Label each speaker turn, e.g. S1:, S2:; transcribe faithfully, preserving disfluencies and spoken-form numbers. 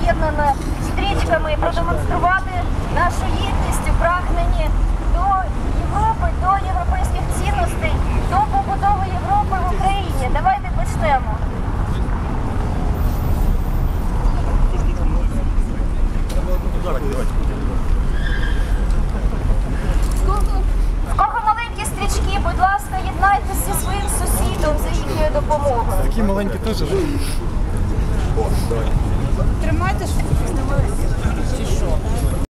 S1: об'єднана стрічками, продемонструвати нашу єдність у прагненні до Європи, до європейських цінностей, до побудови Європи в Україні. Давайте почнемо. В кого маленькі стрічки, будь ласка, єднайтеся зі своїм сусідом за їхньою допомогою.
S2: Такі маленькі теж.
S3: Тримайте, що чи що?